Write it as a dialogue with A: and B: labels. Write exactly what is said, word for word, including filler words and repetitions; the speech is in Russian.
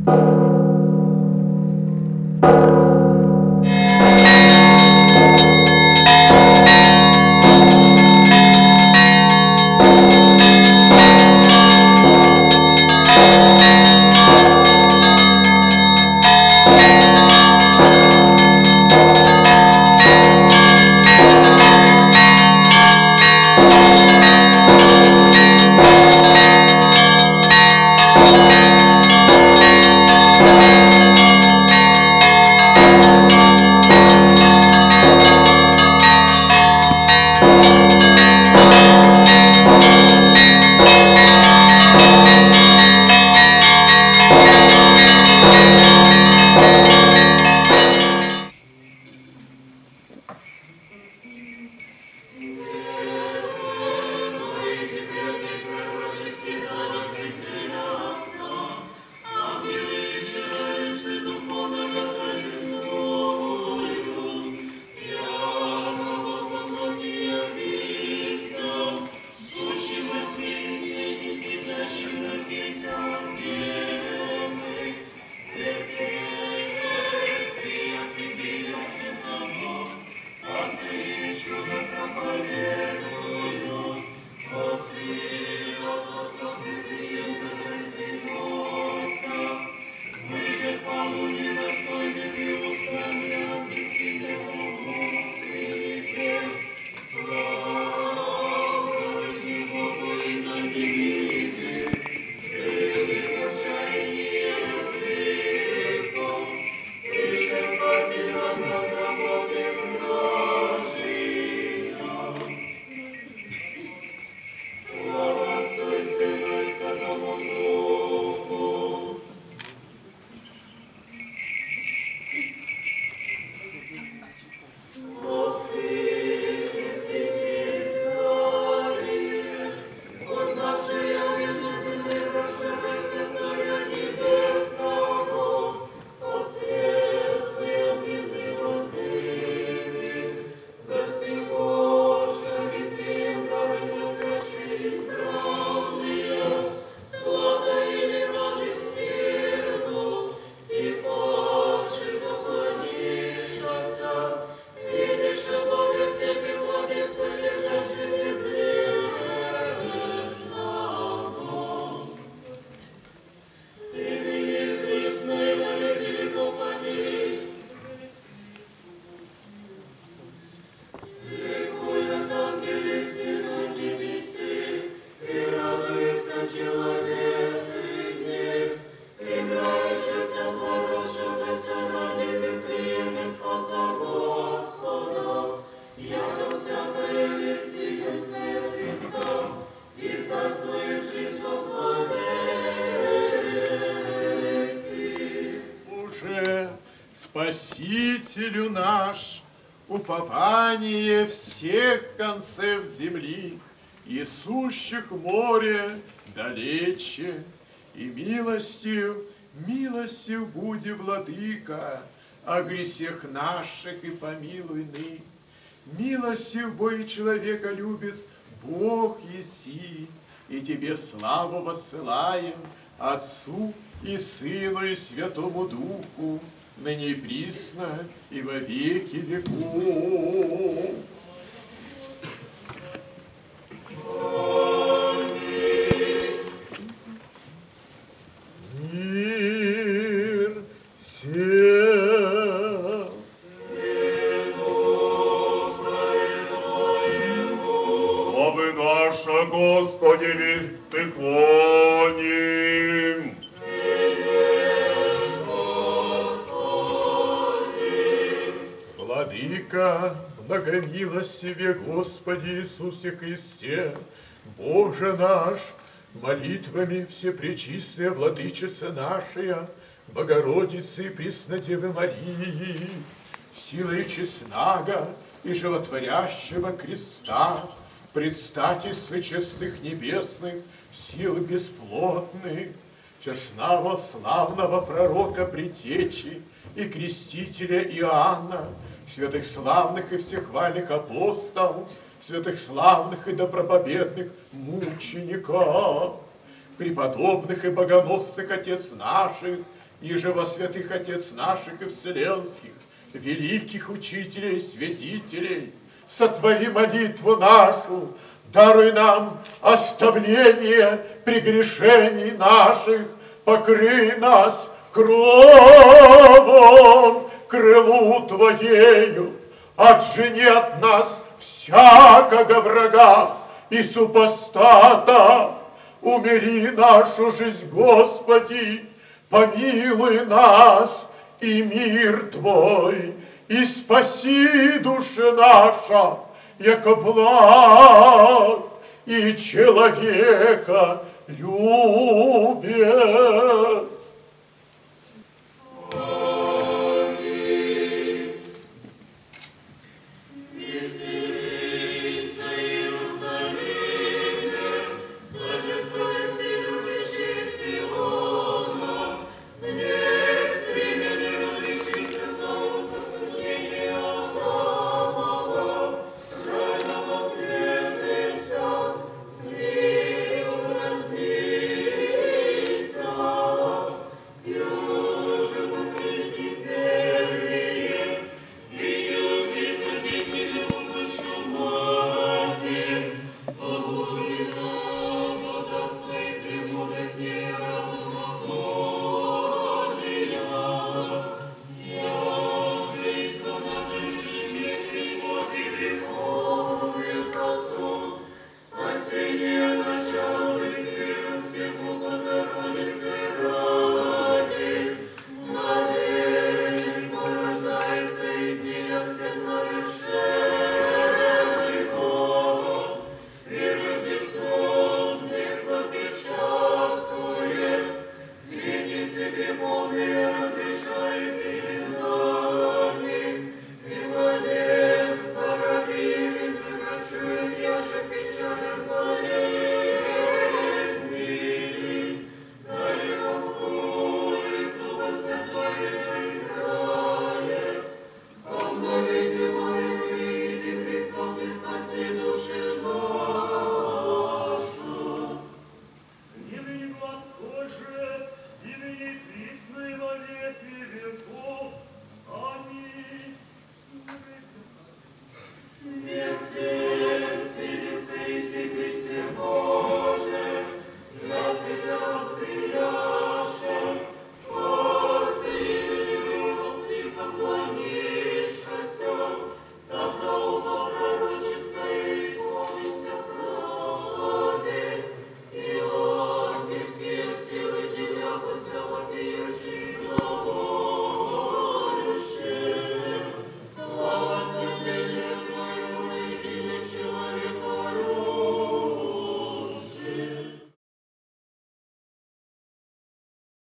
A: Спасителю наш, упование всех концев земли и сущих море далече, и милостью, милостью буди, владыка, о гресех наших и помилуй ны. Милостью бой человека любец, Бог еси, и тебе славу воссылаем, Отцу и Сыну и Святому Духу, ныне и присно, и во веки веков. Мир всем.
B: Славы наша, Господи, Ты клоним.
A: Владыка, многомилостиве Господи Иисусе Христе, Боже наш, молитвами Всепречистая Владычица нашая, Богородицы и Преснодевы Марии, силой честного и животворящего креста, предстательства честных небесных, сил бесплотных, честного славного пророка Предтечи и крестителя Иоанна, святых славных и всехвальных апостолов, святых славных и добропобедных мучеников, преподобных и богоносных отец наших, и же во святых Отец наших и вселенских, великих учителей, святителей, сотвори молитву нашу, даруй нам оставление прегрешений наших, покрый нас кровом крылу Твоею, отжени от нас всякого врага и супостата, умири нашу жизнь, Господи, помилуй нас и мир Твой, и спаси души наша, яко благ и человека любец.
C: Тебе,